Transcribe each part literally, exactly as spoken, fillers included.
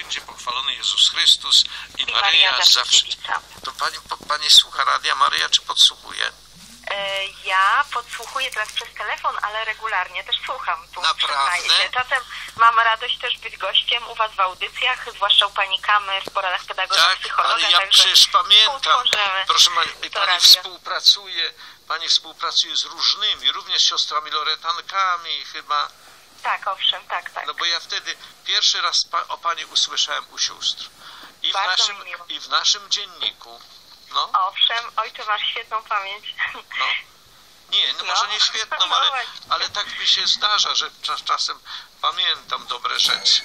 będzie pochwalony Jezus Chrystus i, I Maryja, Maryja zawsze. To pani, pani słucha Radia Maryja, czy podsłuchuje? Ja podsłuchuję teraz przez telefon, ale regularnie też słucham. Tu Naprawdę? Czasem mam radość też być gościem u was w audycjach, zwłaszcza u pani Kamy w poradach pedagoga, tak, psychologa. ale ja przecież pamiętam. Proszę pani, pani współpracuje, pani współpracuje z różnymi, również siostrami Loretankami chyba. Tak, owszem, tak, tak. No bo ja wtedy pierwszy raz pa, o pani usłyszałem u sióstr. I w, naszym, i w naszym dzienniku. No. Owszem, ojcze, masz świetną pamięć. No. Nie, no, no może nie świetną, ale, ale tak mi się zdarza, że czas, czasem pamiętam dobre rzeczy.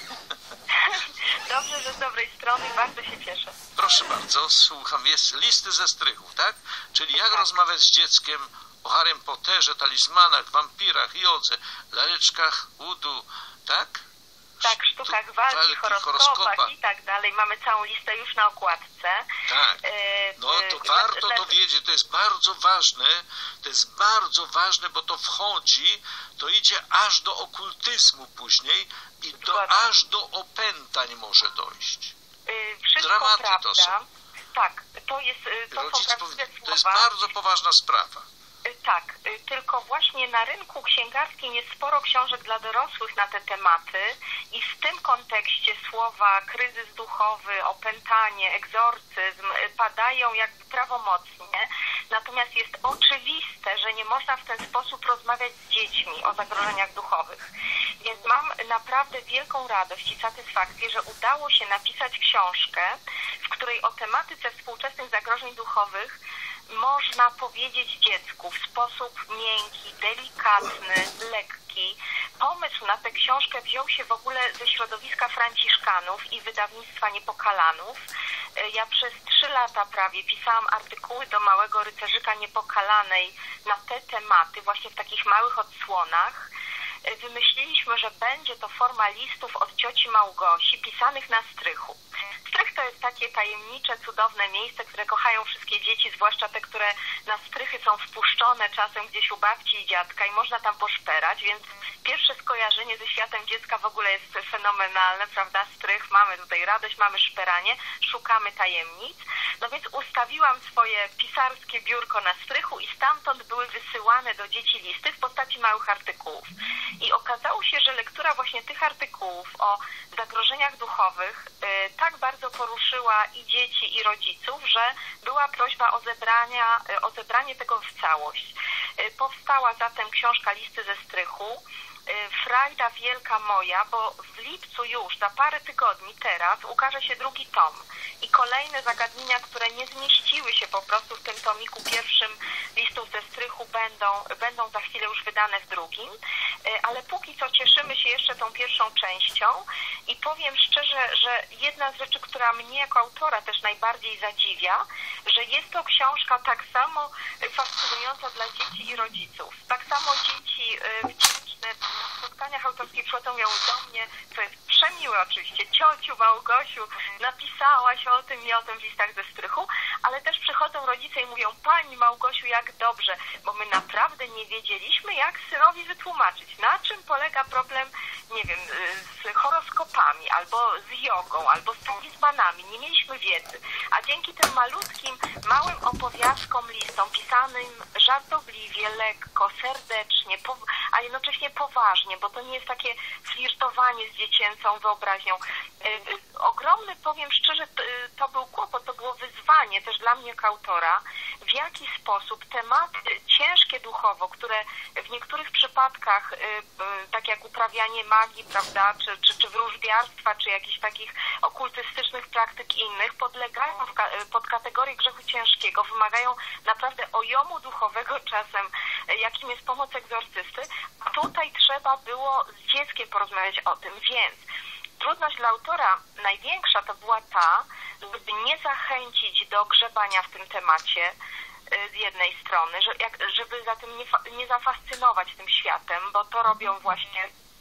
Dobrze, że z dobrej strony, bardzo się cieszę. Proszę bardzo, słucham. Jest listy ze strychów, tak? Czyli jak tak. rozmawiać z dzieckiem o Harrym Potterze, talizmanach, wampirach, jodze, laleczkach, udu, tak? Tak, sztukach walki, walki horoskopach, horoskopach i tak dalej. Mamy całą listę już na okładce. Tak. No to warto to wiedzieć, to jest bardzo ważne, to jest bardzo ważne, bo to wchodzi, to idzie aż do okultyzmu później i do, aż do opętań może dojść. Wszystko Dramaty prawda. To są. Tak, to jest, to Rodzic są powie, słowa. To jest bardzo poważna sprawa. Tak, tylko właśnie na rynku księgarskim jest sporo książek dla dorosłych na te tematy i w tym kontekście słowa kryzys duchowy, opętanie, egzorcyzm padają jakby prawomocnie, natomiast jest oczywiste, że nie można w ten sposób rozmawiać z dziećmi o zagrożeniach duchowych. Więc mam naprawdę wielką radość i satysfakcję, że udało się napisać książkę, w której o tematyce współczesnych zagrożeń duchowych można powiedzieć dziecku w sposób miękki, delikatny, lekki. Pomysł na tę książkę wziął się w ogóle ze środowiska franciszkanów i wydawnictwa Niepokalanów. Ja przez trzy lata prawie pisałam artykuły do Małego Rycerzyka Niepokalanej na te tematy, właśnie w takich małych odsłonach. Wymyśliliśmy, że będzie to forma listów od cioci Małgosi pisanych na strychu. Strych to jest takie tajemnicze, cudowne miejsce, które kochają wszystkie dzieci, zwłaszcza te, które na strychy są wpuszczone czasem gdzieś u babci i dziadka i można tam poszperać, więc pierwsze skojarzenie ze światem dziecka w ogóle jest fenomenalne, prawda? Strych, mamy tutaj radość, mamy szperanie, szukamy tajemnic. No więc ustawiłam swoje pisarskie biurko na strychu i stamtąd były wysyłane do dzieci listy w postaci małych artykułów. I okazało się, że lektura właśnie tych artykułów o zagrożeniach duchowych y, tak bardzo poruszyła i dzieci, i rodziców, że była prośba o, zebrania, y, o zebranie tego w całość. Y, powstała zatem książka Listy ze strychu. Frajda wielka moja, bo w lipcu już, za parę tygodni teraz, ukaże się drugi tom i kolejne zagadnienia, które nie zmieściły się po prostu w tym tomiku pierwszym Listów ze strychu będą, będą za chwilę już wydane w drugim, ale póki co cieszymy się jeszcze tą pierwszą częścią i powiem szczerze, że jedna z rzeczy, która mnie jako autora też najbardziej zadziwia, że jest to książka tak samo fascynująca dla dzieci i rodziców. Tak samo dzieci wdzięczne na spotkaniach autorskich przychodzą ją do mnie, co jest przemiłe oczywiście, ciociu Małgosiu, napisałaś o tym i o tym w listach ze strychu, ale też przychodzą rodzice i mówią, pani Małgosiu, jak dobrze, bo my naprawdę nie wiedzieliśmy, jak synowi wytłumaczyć, na czym polega problem, nie wiem, z horoskopami, albo z jogą, albo z talizmanami, nie mieliśmy wiedzy, a dzięki tym malutkim, małym opowiastkom, listom, pisanym żartobliwie, lekko, serdecznie, a jednocześnie poważnie, bo to nie jest takie flirtowanie z dziecięcą wyobraźnią. Yy, ogromny, powiem szczerze, to był kłopot, to było wyzwanie też dla mnie jako autora, w jaki sposób tematy ciężkie duchowo, które w niektórych przypadkach, yy, yy, tak jak uprawianie magii, prawda, czy, czy, czy wróżbiarstwa, czy jakichś takich okultystycznych praktyk innych, podlegają w ka pod kategorię grzechu ciężkiego, wymagają naprawdę ojomu duchowego czasem, yy, jakim jest pomoc egzorcysty, a tutaj trzeba było z dzieckiem porozmawiać o tym, więc trudność dla autora największa to była ta, żeby nie zachęcić do grzebania w tym temacie z jednej strony, że jak, żeby za tym nie, nie zafascynować tym światem, bo to robią właśnie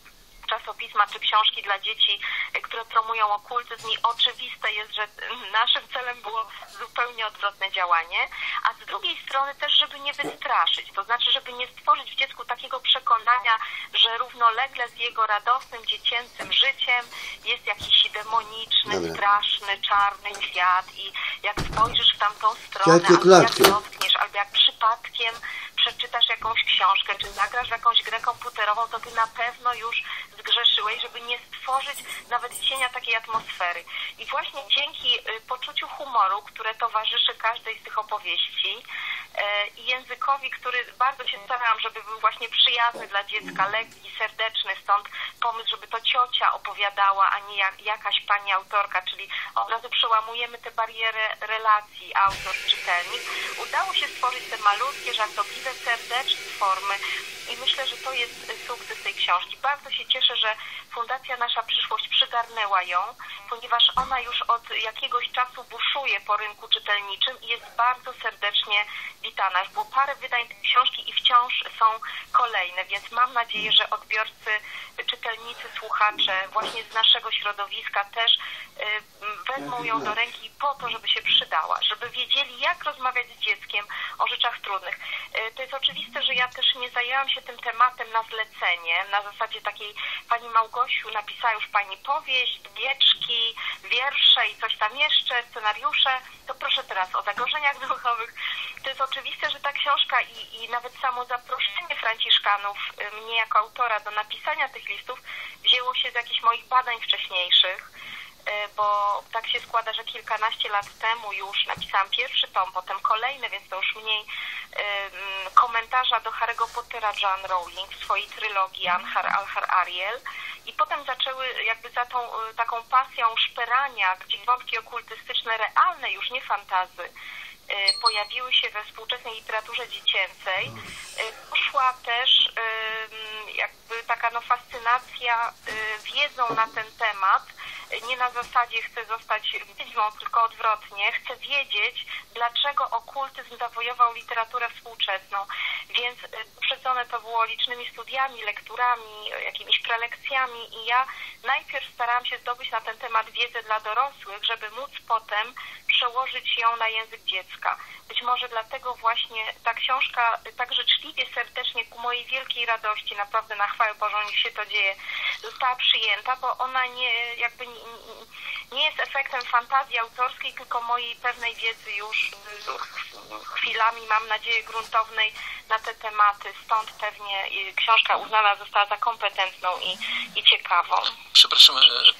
czasopisma czy książki dla dzieci, które promują okultyzm i oczywiste jest, że naszym celem było zupełnie odwrotne działanie, a z drugiej strony też, żeby nie wystraszyć, to znaczy, żeby nie stworzyć w dziecku takiego przekonania, że równolegle z jego radosnym, dziecięcym życiem jest jakiś demoniczny, Dobra. straszny, czarny świat i jak spojrzysz w tamtą stronę, albo jak dotkniesz, albo jak przypadkiem przeczytasz jakąś książkę, czy zagrasz w jakąś grę komputerową, to ty na pewno już zgrzeszyłeś, żeby nie stworzyć nawet cienia takiej atmosfery. I właśnie dzięki poczuciu humoru, które towarzyszy każdej z tych opowieści i językowi, który bardzo się starałam, żeby był właśnie przyjazny dla dziecka, lekki, serdeczny, stąd pomysł, żeby to ciocia opowiadała, a nie jak, jakaś pani autorka, czyli od razu przełamujemy tę barierę relacji autor-czytelnik. Udało się stworzyć te malutkie, żartobliwe, serdeczne formy i myślę, że to jest sukces tej książki. Bardzo się cieszę, że Fundacja Nasza Przyszłość przygarnęła ją, ponieważ ona już od jakiegoś czasu buszuje po rynku czytelniczym i jest bardzo serdecznie witana. Już było parę wydań tej książki i wciąż są kolejne, więc mam nadzieję, że odbiorcy, czytelnicy, słuchacze właśnie z naszego środowiska też wezmą ją do ręki po to, żeby się przydała, żeby wiedzieli, jak rozmawiać z dzieckiem o rzeczach trudnych. To jest oczywiste, że ja też nie zajęłam się tym tematem na zlecenie, na zasadzie takiej pani Małgosiu, napisała już pani powieść, bieczki, wiersze i coś tam jeszcze, scenariusze, to proszę teraz o zagrożeniach duchowych. To jest oczywiste, że ta książka i, i nawet samo zaproszenie Franciszkanów, mnie jako autora do napisania tych listów, wzięło się z jakichś moich badań wcześniejszych, bo tak się składa, że kilkanaście lat temu już napisałam pierwszy tom, potem kolejny, więc to już mniej um, komentarza do Harry'ego Pottera Joanne Rowling w swojej trylogii Anhar Alhar Ariel i potem zaczęły jakby za tą taką pasją szperania, gdzie wątki okultystyczne, realne, już nie fantazy, pojawiły się we współczesnej literaturze dziecięcej. Poszła też jakby taka no fascynacja wiedzą na ten temat. Nie na zasadzie chcę zostać wiedźmą, tylko odwrotnie. Chcę wiedzieć, dlaczego okultyzm zawojował literaturę współczesną. Więc poprzedzone to było licznymi studiami, lekturami, jakimiś prelekcjami i ja najpierw starałam się zdobyć na ten temat wiedzę dla dorosłych, żeby móc potem przełożyć ją na język dziecka. Być może dlatego właśnie ta książka tak życzliwie, serdecznie, ku mojej wielkiej radości, naprawdę na chwałę Bożą, niech się to dzieje, została przyjęta, bo ona nie, jakby nie, nie jest efektem fantazji autorskiej, tylko mojej pewnej wiedzy już chwilami, mam nadzieję, gruntownej na te tematy. Stąd pewnie książka uznana została za kompetentną i, i ciekawą. Przepraszam,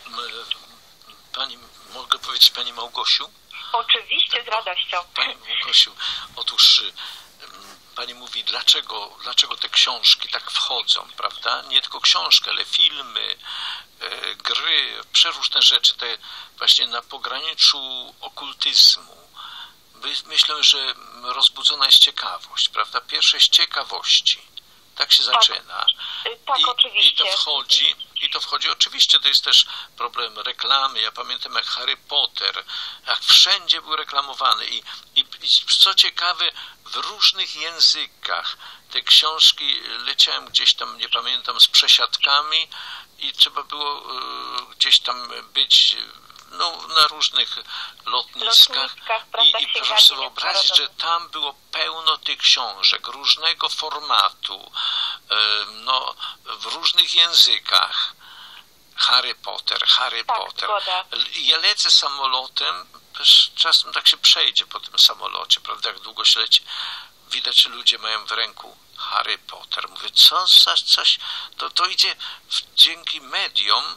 pani, mogę powiedzieć pani Małgosiu? Oczywiście, z radością. Pani Małgosiu, otóż pani mówi, dlaczego, dlaczego te książki tak wchodzą, prawda? Nie tylko książki, ale filmy, e, gry, przeróżne rzeczy, te właśnie na pograniczu okultyzmu. Myślę, że rozbudzona jest ciekawość, prawda? Pierwsze z ciekawości. Tak się zaczyna. Tak, tak I, oczywiście. I to wchodzi, i to wchodzi. Oczywiście to jest też problem reklamy. Ja pamiętam, jak Harry Potter, jak wszędzie był reklamowany. I, i, i co ciekawe, w różnych językach te książki leciałem gdzieś tam, nie pamiętam, z przesiadkami i trzeba było y, gdzieś tam być no, na różnych lotniskach, i, i proszę sobie wyobrazić, że tam było pełno tych książek różnego formatu, no, w różnych językach. Harry Potter, Harry tak, Potter. Zgoda. Ja lecę samolotem, czasem tak się przejdzie po tym samolocie, prawda, jak długo się leci, widać, że ludzie mają w ręku Harry Potter. Mówię, co za coś, to, to idzie w, dzięki mediom,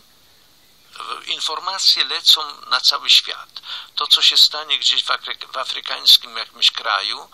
informacje lecą na cały świat. To, co się stanie gdzieś w, afryk w afrykańskim jakimś kraju,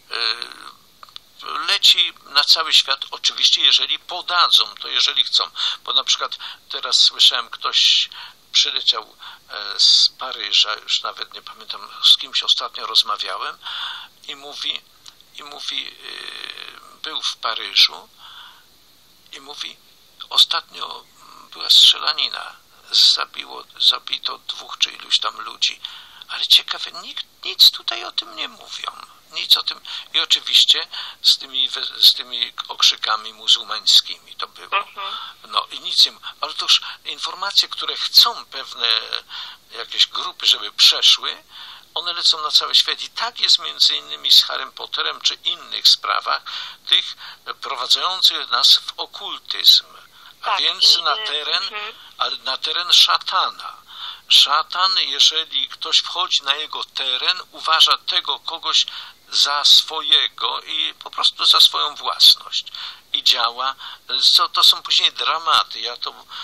yy, leci na cały świat, oczywiście jeżeli podadzą, to jeżeli chcą. Bo na przykład teraz słyszałem, ktoś przyleciał z Paryża, już nawet nie pamiętam, z kimś ostatnio rozmawiałem i mówi, i mówi yy, był w Paryżu i mówi, ostatnio była strzelanina, zabiło, zabito dwóch czy iluś tam ludzi, ale ciekawe, nikt nic tutaj o tym nie mówią. nic o tym. I oczywiście z tymi, z tymi okrzykami muzułmańskimi to było. No i nic nie. Ale to już informacje, które chcą pewne jakieś grupy, żeby przeszły, one lecą na cały świat. I tak jest między innymi z Harrym Potterem czy innych sprawach, tych prowadzących nas w okultyzm. A tak, więc i, na teren, y, ale na teren szatana. Szatan, jeżeli ktoś wchodzi na jego teren, uważa tego kogoś za swojego i po prostu za swoją własność. I działa. To, to są później dramaty. Ja to e,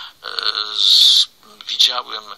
z, widziałem e,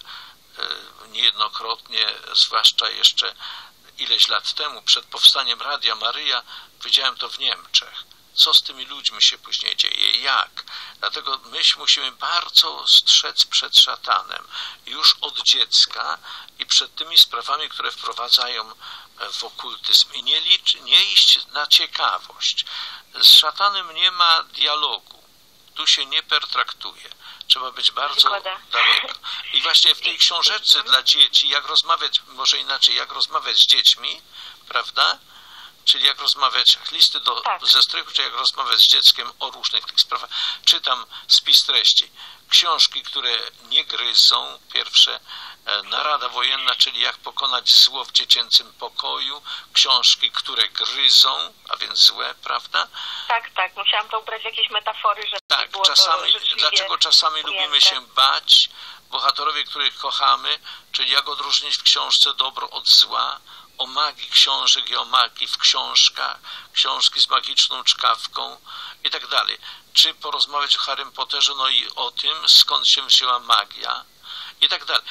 niejednokrotnie, zwłaszcza jeszcze ileś lat temu, przed powstaniem Radia Maryja, widziałem to w Niemczech. Co z tymi ludźmi się później dzieje, jak. Dlatego my musimy bardzo strzec przed szatanem już od dziecka i przed tymi sprawami, które wprowadzają w okultyzm. I nie, licz, nie iść na ciekawość. Z szatanem nie ma dialogu. Tu się nie pertraktuje. Trzeba być bardzo daleko. I właśnie w tej książeczce dla dzieci, jak rozmawiać, może inaczej, jak rozmawiać z dziećmi, prawda? Czyli jak rozmawiać, listy do, tak. ze strychu, czy jak rozmawiać z dzieckiem o różnych tych sprawach. Czytam spis treści. Książki, które nie gryzą. Pierwsze, Narada wojenna, czyli jak pokonać zło w dziecięcym pokoju. Książki, które gryzą, a więc złe, prawda? Tak, tak. Musiałam to ubrać w jakieś metafory, żeby tak, było czasami, to dlaczego czasami ujęte. Lubimy się bać? Bohaterowie, których kochamy, czyli jak odróżnić w książce dobro od zła. O magii książek i o magii w książkach, książki z magiczną czkawką i tak dalej. Czy porozmawiać o Harrym Potterze, no i o tym, skąd się wzięła magia i tak dalej.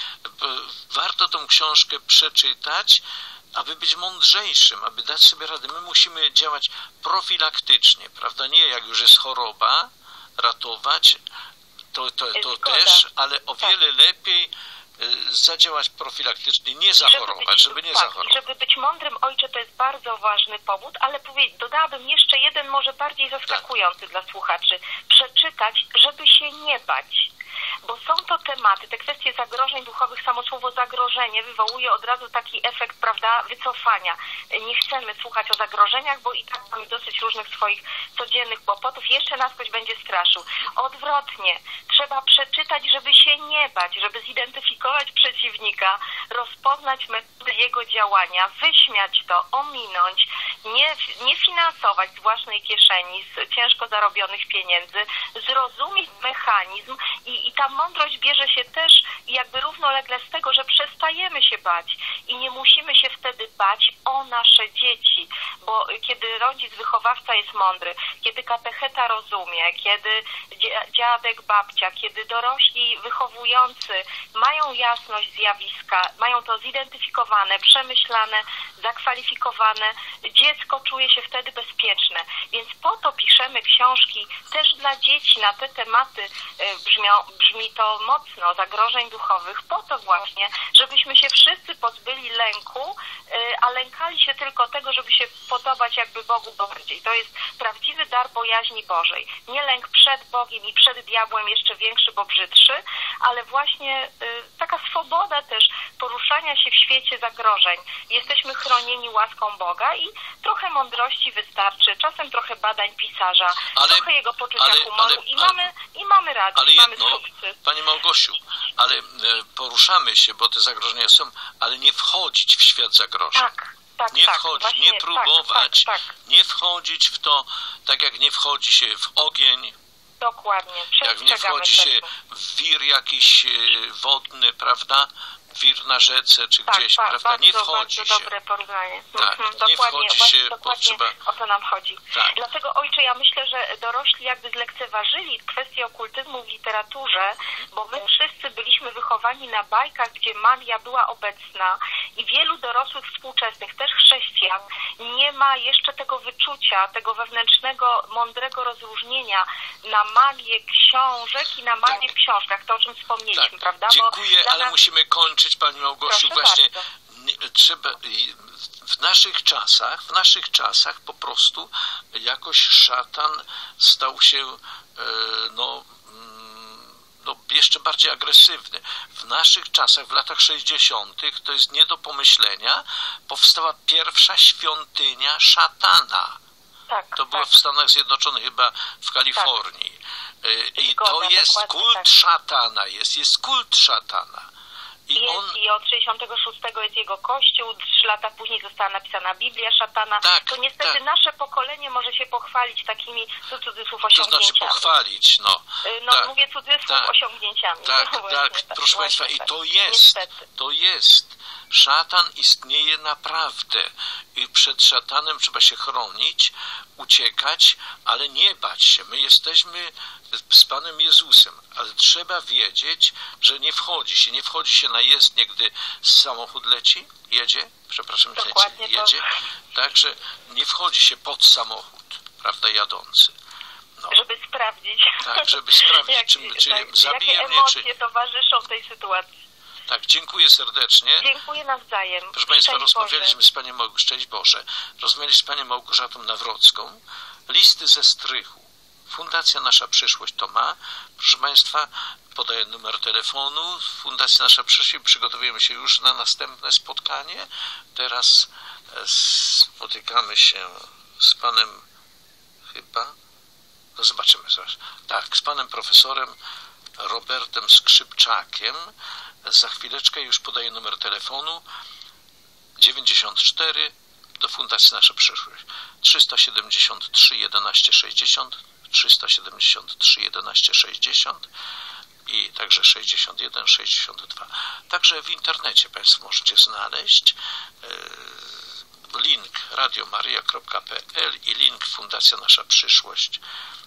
Warto tą książkę przeczytać, aby być mądrzejszym, aby dać sobie radę. My musimy działać profilaktycznie, prawda? Nie jak już jest choroba, ratować, to, to, to też, ale o wiele lepiej zadziałać profilaktycznie, nie zachorować, żeby, być, żeby nie tak, zachorować. Żeby być mądrym, ojcze, to jest bardzo ważny powód, ale powie, dodałabym jeszcze jeden może bardziej zaskakujący tak. dla słuchaczy. Przeczytać, żeby się nie bać. Bo są to tematy, te kwestie zagrożeń duchowych, samo słowo zagrożenie wywołuje od razu taki efekt, prawda, wycofania. Nie chcemy słuchać o zagrożeniach, bo i tak mamy dosyć różnych swoich codziennych kłopotów. Jeszcze nas ktoś będzie straszył. Odwrotnie, trzeba przeczytać, żeby się nie bać, żeby zidentyfikować przeciwnika, rozpoznać metodę jego działania, wyśmiać to, ominąć, nie, nie finansować z własnej kieszeni, z ciężko zarobionych pieniędzy, zrozumieć mechanizm i, i ta mądrość bierze się też jakby równolegle z tego, że przestajemy się bać i nie musimy się wtedy bać o nasze dzieci, bo kiedy rodzic, wychowawca jest mądry, kiedy katecheta rozumie, kiedy dziadek, babcia, kiedy dorośli wychowujący mają jasność zjawiska, mają to zidentyfikowane, przemyślane, zakwalifikowane, dziecko czuje się wtedy bezpieczne. Więc po to piszemy książki też dla dzieci na te tematy. Brzmią, brzmi to mocno, zagrożeń duchowych, po to właśnie, żebyśmy się wszyscy pozbyli lęku, a lękali się tylko tego, żeby się podobać jakby Bogu bardziej. To jest prawdziwy dar bojaźni Bożej. Nie lęk przed Bogiem i przed diabłem jeszcze większy, bo brzydszy, ale właśnie taka swoboda też poruszania się w świecie zagrożeń. Jesteśmy chronieni łaską Boga i trochę mądrości wystarczy, czasem trochę badań pisarza, ale, trochę jego poczucia ale, humoru ale, i, ale, mamy, i mamy radę, ale mamy jedno, sukces. Pani Małgosiu, ale poruszamy się, bo te zagrożenia są, ale nie wchodzić w świat zagrożeń. Tak. Tak, nie tak, wchodzić, właśnie, nie próbować, tak, tak, tak. nie wchodzić w to, tak jak nie wchodzi się w ogień, dokładnie, jak nie wchodzi się w wir jakiś wodny, prawda? Wir na rzece, czy tak, gdzieś, tak, prawda? Bardzo, nie wchodzi bardzo się. dobre porównanie. Tak, mhm, nie dokładnie, wchodzi się, dokładnie trzeba... o to nam chodzi. Tak. Dlatego, ojcze, ja myślę, że dorośli jakby zlekceważyli kwestię okultyzmu w literaturze, bo my wszyscy byliśmy wychowani na bajkach, gdzie magia była obecna i wielu dorosłych współczesnych, też chrześcijan, nie ma jeszcze tego wyczucia, tego wewnętrznego, mądrego rozróżnienia na magię książek i na magię tak. w książkach, to o czym wspomnieliśmy, tak. prawda? Dziękuję, bo ale nas... musimy kończyć, Pani Małgosiu. Proszę właśnie bardzo. Trzeba w naszych czasach, w naszych czasach po prostu jakoś szatan stał się no, no no, jeszcze bardziej agresywny. W naszych czasach, w latach sześćdziesiątych, to jest nie do pomyślenia, powstała pierwsza świątynia szatana. Tak, to było tak. w Stanach Zjednoczonych, chyba w Kalifornii. Tak. I Zgoda, to jest kult tak. szatana, jest, jest kult szatana. I, jest, on... I od sześćdziesiątego szóstego jest jego kościół, trzy lata później została napisana Biblia szatana. Tak, to niestety tak. nasze pokolenie może się pochwalić takimi cudzysłów To osiągnięciami. znaczy pochwalić, no. No tak, mówię cudzysłów tak, osiągnięciami. Tak, no, tak, właśnie, tak, proszę właśnie, Państwa, tak. i to jest, Niestety. to jest. Szatan istnieje naprawdę i przed szatanem trzeba się chronić, uciekać, ale nie bać się. My jesteśmy z Panem Jezusem, ale trzeba wiedzieć, że nie wchodzi się, nie wchodzi się na jezdnię, gdy samochód leci, jedzie, przepraszam, Dokładnie leci, jedzie, to... także nie wchodzi się pod samochód, prawda, jadący. No. Żeby sprawdzić. Tak, żeby sprawdzić, jak, czy, czy tak, zabije jakie mnie, emocje czy... towarzyszą tej sytuacji. Tak, dziękuję serdecznie. Dziękuję nawzajem. Proszę Państwa, Szczęść rozmawialiśmy Boże. z Panią Małgorzatą, szczęść Boże, rozmawialiśmy z Panią Małgorzatą Nawrocką. Listy ze strychu. Fundacja Nasza Przyszłość to ma. Proszę Państwa, podaję numer telefonu. Fundacja Nasza Przyszłość. Przygotowujemy się już na następne spotkanie. Teraz spotykamy się z Panem chyba, no zobaczymy zaraz. Tak, z Panem Profesorem Robertem Skrzypczakiem. Za chwileczkę już podaję numer telefonu dziewięćdziesiąt cztery do Fundacji Nasza Przyszłość trzysta siedemdziesiąt trzy jedenaście sześćdziesiąt, trzysta siedemdziesiąt trzy jedenaście sześćdziesiąt i także sześćdziesiąt jeden sześćdziesiąt dwa. Także w internecie Państwo możecie znaleźć link radio maria kropka p l i link Fundacja Nasza Przyszłość,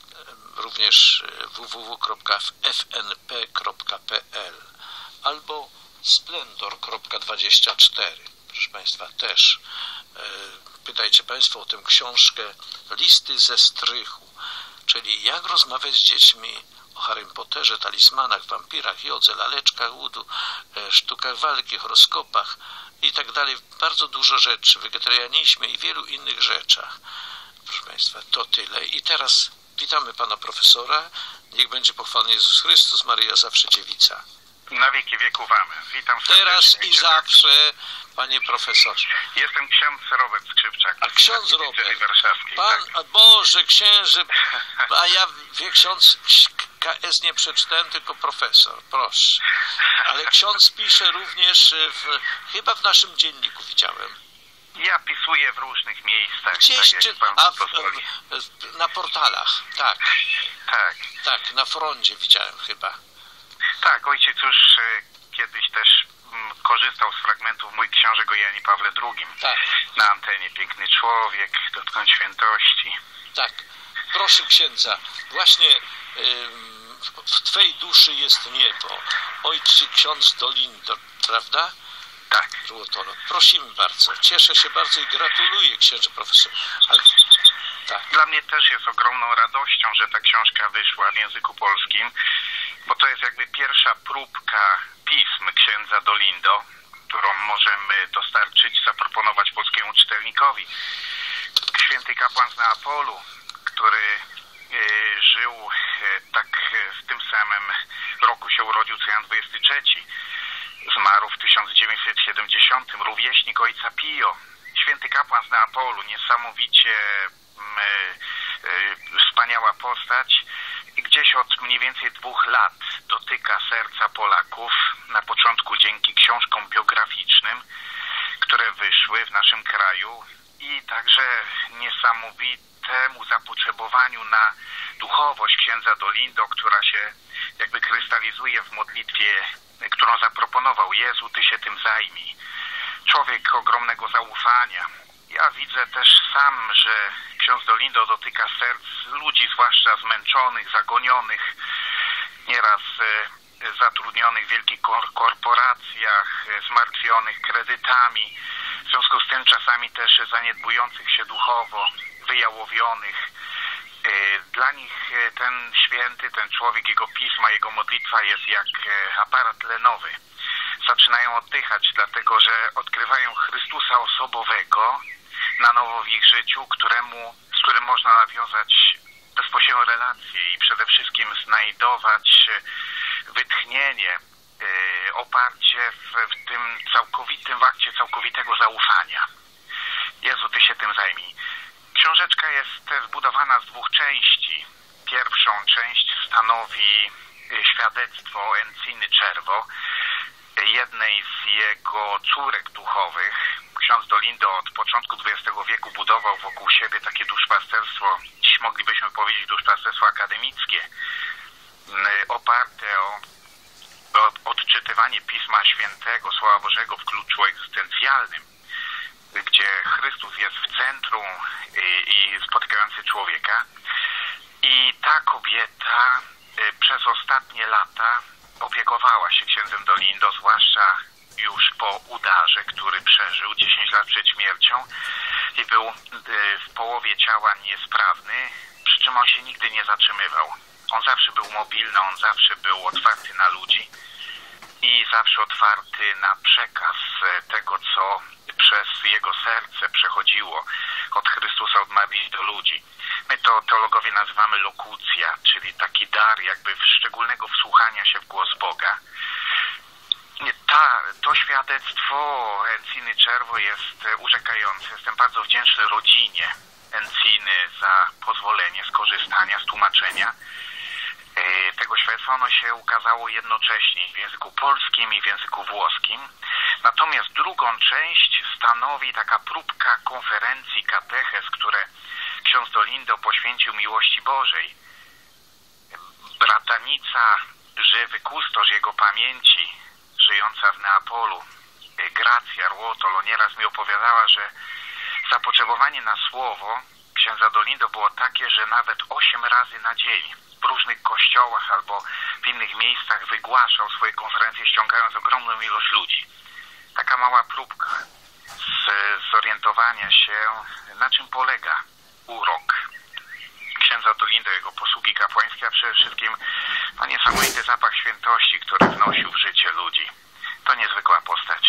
również w w w kropka f n p kropka p l albo splendor kropka dwadzieścia cztery. Proszę Państwa, też e, pytajcie Państwo o tę książkę Listy ze strychu, czyli jak rozmawiać z dziećmi o Harrym Potterze, talizmanach, wampirach, jodze, laleczkach łudu, e, sztukach walki, horoskopach i tak dalej. Bardzo dużo rzeczy, wegetarianizmie i wielu innych rzeczach. Proszę Państwa, to tyle. I teraz witamy Pana Profesora. Niech będzie pochwalony Jezus Chrystus, Maryja zawsze dziewica. Na wieki wieków amen. Witam serdecznie. Teraz i zawsze, Panie Profesorze. Jestem ksiądz Robert Skrzypczak. A ksiądz Robert, warszawskiej, Pan, tak. a Boże, księży, a ja, wie ksiądz, K S nie przeczytałem, tylko profesor, proszę. Ale ksiądz pisze również, w, chyba w naszym dzienniku widziałem. Ja pisuję w różnych miejscach. Gdzieś, tak czy, pan a w, pozwoli. w, na portalach, tak, Tak. tak, na froncie widziałem chyba. Tak, ojciec już y, kiedyś też mm, korzystał z fragmentów moich książek o Janie Pawle drugim. Tak. Na antenie Piękny Człowiek, Dotknąć Świętości. Tak, proszę księdza, właśnie ym, w Twej duszy jest niebo. Ojciec ksiądz Dolindo, prawda? Tak. Ruotolo. Prosimy bardzo. Cieszę się bardzo i gratuluję, księże profesor. Ale... Tak. Dla mnie też jest ogromną radością, że ta książka wyszła w języku polskim, bo to jest jakby pierwsza próbka pism księdza Dolindo, którą możemy dostarczyć, zaproponować polskiemu czytelnikowi. Święty kapłan z Neapolu, który e, żył e, tak e, w tym samym roku się urodził co Jan dwudziesty trzeci. Zmarł w tysiąc dziewięćset siedemdziesiątym, rówieśnik ojca Pio. Święty kapłan z Neapolu, niesamowicie mm, e, wspaniała postać. I gdzieś od mniej więcej dwóch lat dotyka serca Polaków, na początku dzięki książkom biograficznym, które wyszły w naszym kraju i także niesamowitemu zapotrzebowaniu na duchowość księdza Dolindo, która się jakby krystalizuje w modlitwie, którą zaproponował: Jezu, Ty się tym zajmij. Człowiek ogromnego zaufania. Ja widzę też sam, że ksiądz Dolindo dotyka serc ludzi, zwłaszcza zmęczonych, zagonionych, nieraz e, zatrudnionych w wielkich kor korporacjach, e, zmartwionych kredytami, w związku z tym czasami też zaniedbujących się duchowo, wyjałowionych. E, dla nich e, ten święty, ten człowiek, jego pisma, jego modlitwa jest jak e, aparat tlenowy. Zaczynają oddychać, dlatego że odkrywają Chrystusa osobowego na nowo w ich życiu, któremu, z którym można nawiązać bezpośrednią relację i przede wszystkim znajdować wytchnienie, oparcie w, w tym całkowitym, w akcie całkowitego zaufania. Jezu, Ty się tym zajmij. Książeczka jest zbudowana z dwóch części. Pierwszą część stanowi świadectwo Enciny Cervo, jednej z jego córek duchowych. Ksiądz Dolindo od początku dwudziestego wieku budował wokół siebie takie duszpasterstwo, dziś moglibyśmy powiedzieć duszpasterstwo akademickie, oparte o, o odczytywanie Pisma Świętego, Słowa Bożego w kluczu egzystencjalnym, gdzie Chrystus jest w centrum i, i spotykający człowieka. I ta kobieta przez ostatnie lata opiekowała się księdzem Dolindo, zwłaszcza już po udarze, który przeżył dziesięć lat przed śmiercią i był w połowie ciała niesprawny, przy czym on się nigdy nie zatrzymywał. On zawsze był mobilny, on zawsze był otwarty na ludzi i zawsze otwarty na przekaz tego, co przez jego serce przechodziło od Chrystusa, od Marii do ludzi. My to teologowie nazywamy lokucja, czyli taki dar jakby szczególnego wsłuchania się w głos Boga. Ta, to świadectwo Enciny Cervo jest urzekające. Jestem bardzo wdzięczny rodzinie Enciny za pozwolenie skorzystania z tłumaczenia tego świadectwa. Ono się ukazało jednocześnie w języku polskim i w języku włoskim. Natomiast drugą część stanowi taka próbka konferencji katechez, które ksiądz Dolindo poświęcił miłości Bożej. Bratanica, żywy kustosz jego pamięci, żyjąca w Neapolu, Gracja Ruotolo, nieraz mi opowiadała, że zapotrzebowanie na słowo księdza Dolindo było takie, że nawet osiem razy na dzień w różnych kościołach albo w innych miejscach wygłaszał swoje konferencje, ściągając ogromną ilość ludzi. Taka mała próbka z zorientowania się, na czym polega urok księdza Dolindo, jego posługi kapłańskie, a przede wszystkim no, niesamowity zapach świętości, który wnosił w życie ludzi. To niezwykła postać.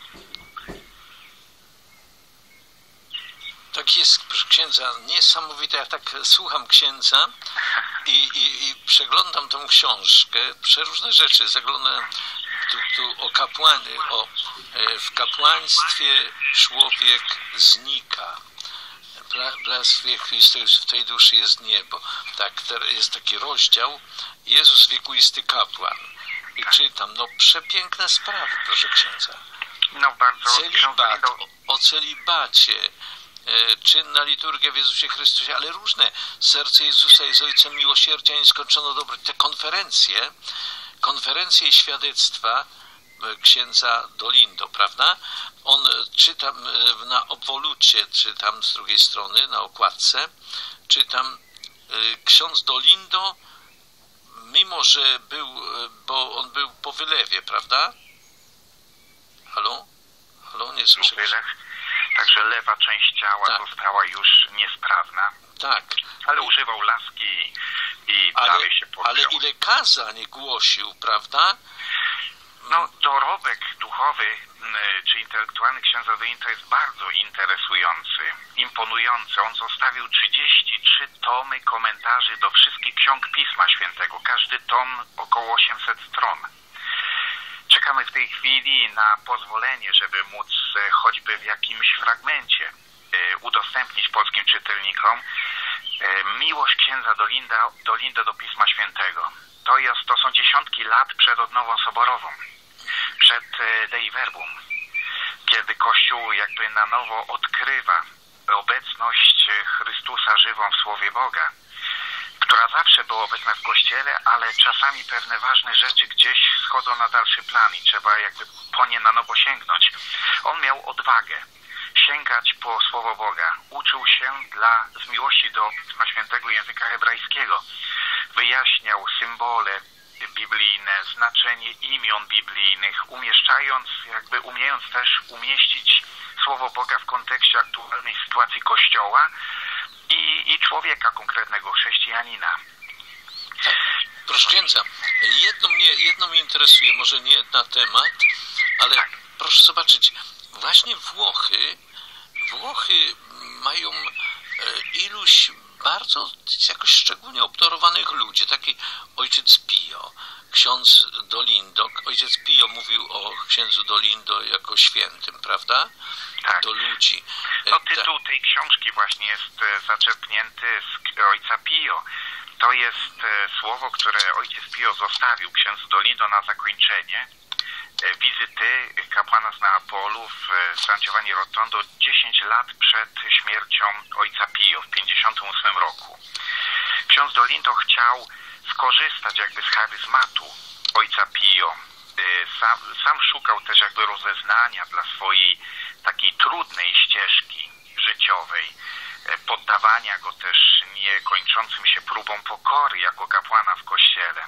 Tak jest, proszę księdza, niesamowite. Ja tak słucham księdza i, i, i przeglądam tą książkę, przeróżne rzeczy. Zaglądam tu, tu o kapłanie, o w kapłaństwie człowiek znika. W Bractwie Chrystusa w tej duszy jest niebo. Tak, jest taki rozdział Jezus wiekuisty kapłan. I czytam, no przepiękne sprawy, proszę księdza. No bardzo. Celibat, o, o celibacie, e, czynna liturgia w Jezusie Chrystusie, ale różne. Serce Jezusa jest Ojcem miłosierdzia, nieskończono dobro. Te konferencje, konferencje i świadectwa księdza Dolindo, prawda? On czytam na obwolucie, czytam z drugiej strony, na okładce, czytam ksiądz Dolindo, mimo że był, bo on był po wylewie, prawda? Halo? Halo, nie słyszę. Wylew, także lewa część ciała tak. Została już niesprawna. Tak. Ale używał laski i ale, dalej się podjął. Ale ile kazań głosił, prawda? No, dorobek duchowy czy intelektualny księdza Dolindo jest bardzo interesujący, imponujący. On zostawił trzydzieści trzy tomy komentarzy do wszystkich ksiąg Pisma Świętego. Każdy tom około osiemset stron. Czekamy w tej chwili na pozwolenie, żeby móc choćby w jakimś fragmencie udostępnić polskim czytelnikom miłość księdza Dolinda, Dolindo do Pisma Świętego. To, jest, to są dziesiątki lat przed odnową soborową, przed Dei Verbum, kiedy Kościół jakby na nowo odkrywa obecność Chrystusa żywą w Słowie Boga, która zawsze była obecna w Kościele, ale czasami pewne ważne rzeczy gdzieś schodzą na dalszy plan i trzeba jakby po nie na nowo sięgnąć. On miał odwagę sięgać po Słowo Boga. Uczył się dla, z miłości do Pisma Świętego języka hebrajskiego. Wyjaśniał symbole biblijne, znaczenie imion biblijnych, umieszczając, jakby umiejąc też umieścić Słowo Boga w kontekście aktualnej sytuacji Kościoła i, i człowieka konkretnego, chrześcijanina. Proszę księdza, jedno mnie, jedno mnie interesuje, może nie na temat, ale tak. Proszę zobaczyć, właśnie Włochy, Włochy mają iluś bardzo jakoś szczególnie obdarowanych ludzi, taki ojciec Pio, ksiądz Dolindo, ojciec Pio mówił o księdzu Dolindo jako świętym, prawda? Tak. Do ludzi. No, tytuł tej książki właśnie jest zaczerpnięty z ojca Pio. To jest słowo, które ojciec Pio zostawił księdzu Dolindo na zakończenie wizyty kapłana z Neapolu w San Giovanni Rotondo dziesięć lat przed śmiercią ojca Pio w pięćdziesiątym ósmym roku. Ksiądz Dolindo chciał skorzystać jakby z charyzmatu ojca Pio. Sam, sam szukał też jakby rozeznania dla swojej takiej trudnej ścieżki życiowej, poddawania go też niekończącym się próbom pokory jako kapłana w kościele.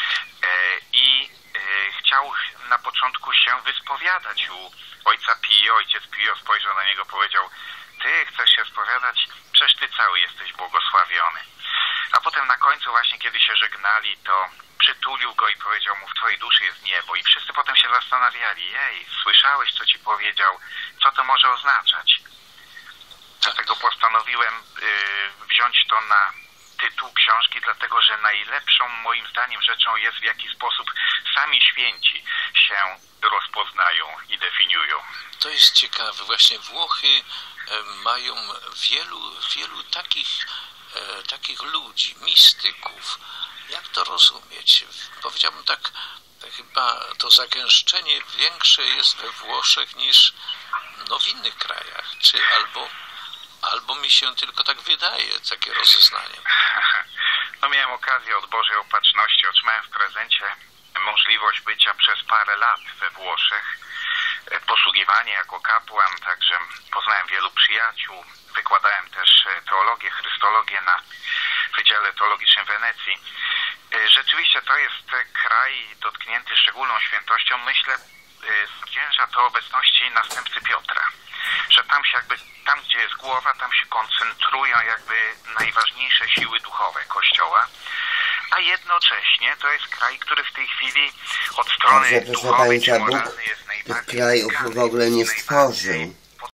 I chciał na początku się wyspowiadać u ojca Pio. Ojciec Pio spojrzał na niego, powiedział: ty chcesz się spowiadać? Przecież ty cały jesteś błogosławiony. A potem na końcu właśnie, kiedy się żegnali, to przytulił go i powiedział mu: w twojej duszy jest niebo. I wszyscy potem się zastanawiali: jej, słyszałeś, co ci powiedział? Co to może oznaczać? Dlatego postanowiłem y, wziąć to na tytuł książki, dlatego że najlepszą moim zdaniem rzeczą jest, w jaki sposób sami święci się rozpoznają i definiują. To jest ciekawe. Właśnie Włochy mają wielu, wielu takich, takich ludzi, mistyków. Jak to rozumieć? Powiedziałbym tak, chyba to zagęszczenie większe jest we Włoszech niż no, w innych krajach. Czy albo Albo mi się tylko tak wydaje, takie rozeznanie. No, miałem okazję od Bożej Opatrzności, otrzymałem w prezencie możliwość bycia przez parę lat we Włoszech, posługiwanie jako kapłan, także poznałem wielu przyjaciół, wykładałem też teologię, chrystologię na Wydziale Teologicznym w Wenecji. Rzeczywiście to jest kraj dotknięty szczególną świętością. Myślę, zwycięża to obecności następcy Piotra, że tam się jakby, tam gdzie jest głowa, tam się koncentrują jakby najważniejsze siły duchowe Kościoła, a jednocześnie to jest kraj, który w tej chwili od strony Dobrze, proszę duchowej czy Państwa, moralnej jest Bóg najbardziej tych krajów w ogóle nie stworzył.